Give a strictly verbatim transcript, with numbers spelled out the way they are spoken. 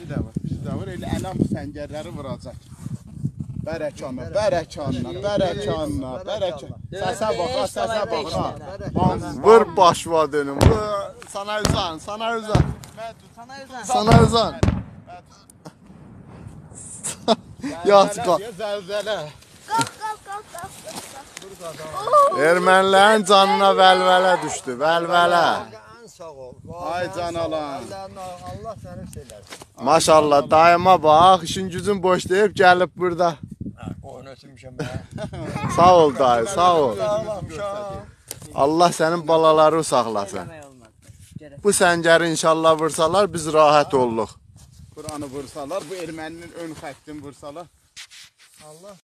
de var, bizi de var. Elə ələm səngərləri vuracaq. Bərəkanla, bərəkanla, bərəkanla, bərəkanla. Səsə bax, ha, səsə bax, ha. Vur başva dönüm, vur. Sana üzən, sana üzən. Sana üzən. Yaz qal. Zəlzələ. Qalk, qalk, qalk, qalk. Ermənilərin canına vəlvələ düşdü, vəlvələ. Sağ ol. Ay canalan. Allah səni sevsin. Maşallah, dayıma bax, işin gücün boş deyib gəlib burada. Oyun ötmüşəm mən. Sağ ol dayı, sağ ol. Allah sənin balaları saxlasın. Bu səngəri inşallah vursalar, biz rahat olduq. Buranı vursalar, bu erməninin ön xəttini vursalar. Allah